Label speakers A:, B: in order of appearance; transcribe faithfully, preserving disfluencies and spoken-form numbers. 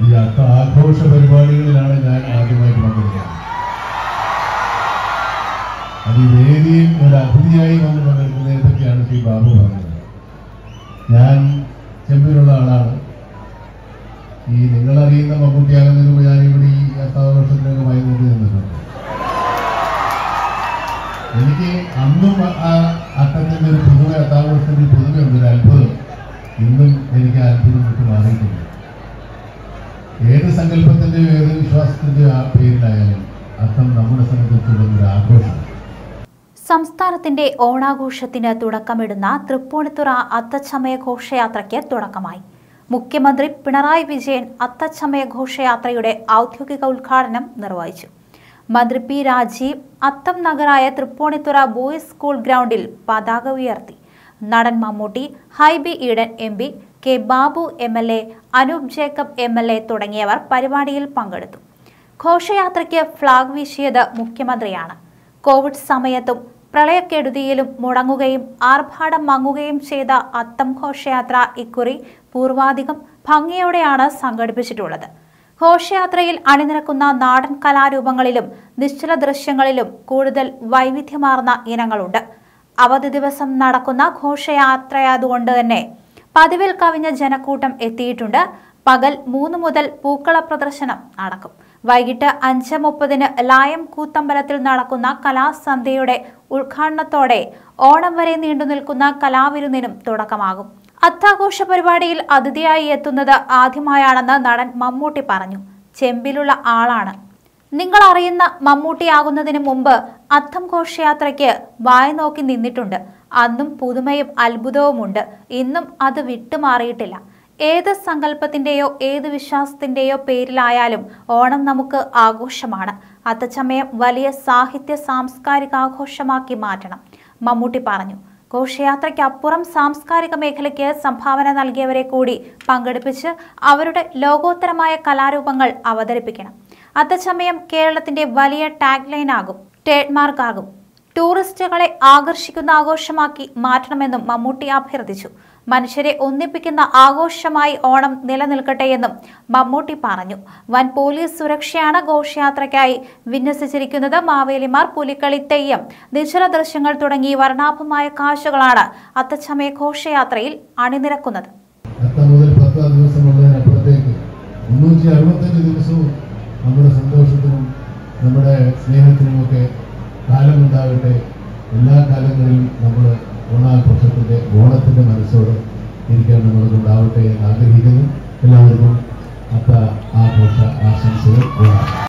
A: ഈ അത്ത ആഘോഷ പരിപാടികളിലാണ് ഞാൻ ആദ്യമായിട്ട് പങ്കെടുക്കുന്നത്. അത് ഈ വേദിയിൽ ഒരു അതിഥിയായി വന്ന് പങ്കെടുക്കുന്നതിനെ പറ്റിയാണ് ശ്രീ ബാബു പറഞ്ഞത്. ഞാൻ ചെമ്പിലുള്ള ആളാണ്. ഈ നിങ്ങളറിയുന്ന മമ്മൂട്ടിയാകുന്നതിന് മുമ്പ് ഞാൻ ഇവിടെ ഈ അത്താഘോഷത്തിനൊക്കെ വൈകുന്നേരം നിന്നിട്ടുണ്ട്. എനിക്ക് അന്നും ആ അത്തത്തിൻ്റെ ഒരു പുതുമ, അത്താഘോഷത്തിൻ്റെ പുതുമയുണ്ട്, ഒരു അത്ഭുതം. ഇന്നും എനിക്ക് അത്ഭുതം വിട്ട് മാറിയിട്ടുണ്ട്. ഏത് സങ്കല്പത്തിൻ്റെയോ ഏത് വിശ്വാസത്തിൻ്റെയോ ആ പേരിലായാലും അത്തം നമ്മുടെ സംബന്ധിച്ചുള്ള ഒരു ആഘോഷം.
B: സംസ്ഥാനത്തിന്റെ ഓണാഘോഷത്തിന് തുടക്കമിടുന്ന തൃപ്പൂണിത്തുറ അത്തച്ചമയ ഘോഷയാത്രയ്ക്ക് തുടക്കമായി. മുഖ്യമന്ത്രി പിണറായി വിജയൻ അത്തച്ചമയ ഘോഷയാത്രയുടെ ഔദ്യോഗിക ഉദ്ഘാടനം നിർവഹിച്ചു. മന്ത്രി പി രാജീവ് അത്തം നഗറായ തൃപ്പൂണിത്തുറ ബോയ്സ് സ്കൂൾ ഗ്രൗണ്ടിൽ പതാക ഉയർത്തി. നടൻ Mammootty, Hibi Eden M P, K Babu M L A, Anoop Jacob M L A തുടങ്ങിയവർ പരിപാടിയിൽ പങ്കെടുത്തു. ഘോഷയാത്രയ്ക്ക് ഫ്ളാഗ് വീശിയത് മുഖ്യമന്ത്രിയാണ്. കോവിഡ് സമയത്തും പ്രളയക്കെടുതിയിലും മുടങ്ങുകയും ആർഭാടം മങ്ങുകയും ചെയ്ത അത്തം ഘോഷയാത്ര ഇക്കുറി പൂർവാധികം ഭംഗിയോടെയാണ് സംഘടിപ്പിച്ചിട്ടുള്ളത്. ഘോഷയാത്രയിൽ അണിനിരക്കുന്ന നാടൻ കലാരൂപങ്ങളിലും നിശ്ചല ദൃശ്യങ്ങളിലും കൂടുതൽ വൈവിധ്യമാർന്ന ഇനങ്ങളുണ്ട്. അവധി ദിവസം നടക്കുന്ന ഘോഷയാത്രയായതുകൊണ്ട് തന്നെ പതിവിൽ കവിഞ്ഞ ജനക്കൂട്ടം എത്തിയിട്ടുണ്ട്. പകൽ മൂന്ന് മുതൽ പൂക്കള പ്രദർശനം നടക്കും. വൈകിട്ട് അഞ്ച് മുപ്പതിന് ലായം കൂത്തമ്പലത്തിൽ നടക്കുന്ന കലാസന്ധ്യയുടെ ഉദ്ഘാടനത്തോടെ ഓണം വരെ നീണ്ടു നിൽക്കുന്ന കലാവിരുന്നിനും തുടക്കമാകും. അത്താഘോഷ പരിപാടിയിൽ അതിഥിയായി എത്തുന്നത് ആദ്യമായാണെന്ന് നടൻ മമ്മൂട്ടി പറഞ്ഞു. ചെമ്പിലുള്ള ആളാണ്. നിങ്ങൾ അറിയുന്ന മമ്മൂട്ടിയാകുന്നതിന് മുമ്പ് അത്തം ഘോഷയാത്രയ്ക്ക് വായ നോക്കി നിന്നിട്ടുണ്ട്. അന്നും പുതുമയും അത്ഭുതവുമുണ്ട്. ഇന്നും അത് വിട്ടുമാറിയിട്ടില്ല. ഏത് സങ്കല്പത്തിന്റെയോ ഏത് വിശ്വാസത്തിന്റെയോ പേരിലായാലും ഓണം നമുക്ക് ആഘോഷമാണ്. അത്തച്ചമയം വലിയ സാഹിത്യ സാംസ്കാരിക ആഘോഷമാക്കി മാറ്റണം, മമ്മൂട്ടി പറഞ്ഞു. ഘോഷയാത്രയ്ക്കപ്പുറം സാംസ്കാരിക മേഖലയ്ക്ക് സംഭാവന നൽകിയവരെ കൂടി പങ്കെടുപ്പിച്ച് അവരുടെ ലോകോത്തരമായ കലാരൂപങ്ങൾ അവതരിപ്പിക്കണം. അത്തച്ചമയം കേരളത്തിന്റെ വലിയ ടാഗ് ലൈനാകും, ട്രേഡ് മാർക്കാകും. ടൂറിസ്റ്റുകളെ ആകർഷിക്കുന്ന ആഘോഷമാക്കി മാറ്റണമെന്നും മമ്മൂട്ടി അഭ്യർത്ഥിച്ചു. മനുഷ്യരെ ഒന്നിപ്പിക്കുന്ന ആഘോഷമായി ഓണം നിലനിൽക്കട്ടെയെന്നും മമ്മൂട്ടി പറഞ്ഞു. വൻ പോലീസ് സുരക്ഷയാണ് ഘോഷയാത്രയ്ക്കായി വിന്യസിച്ചിരിക്കുന്നത്. മാവേലിമാർ, പുലിക്കളി, തെയ്യം, നിശ്ചല ദൃശ്യങ്ങൾ തുടങ്ങി വർണ്ണാഭമായ കാഴ്ചകളാണ് അത്തച്ചമയ ഘോഷയാത്രയിൽ അണിനിരക്കുന്നത്.
A: നമ്മുടെ സന്തോഷത്തിനും നമ്മുടെ സ്നേഹത്തിനുമൊക്കെ കാലമുണ്ടാകട്ടെ. എല്ലാ കാലങ്ങളിലും നമ്മൾ ഓണാഘോഷത്തിൻ്റെ ഓണത്തിൻ്റെ മനസ്സോടെ ഇരിക്കാൻ നമ്മൾക്കുണ്ടാവട്ടെ എന്ന് ആഗ്രഹിക്കുന്നു. എല്ലാവർക്കും അത്ത ആഘോഷ ആശംസകൾ.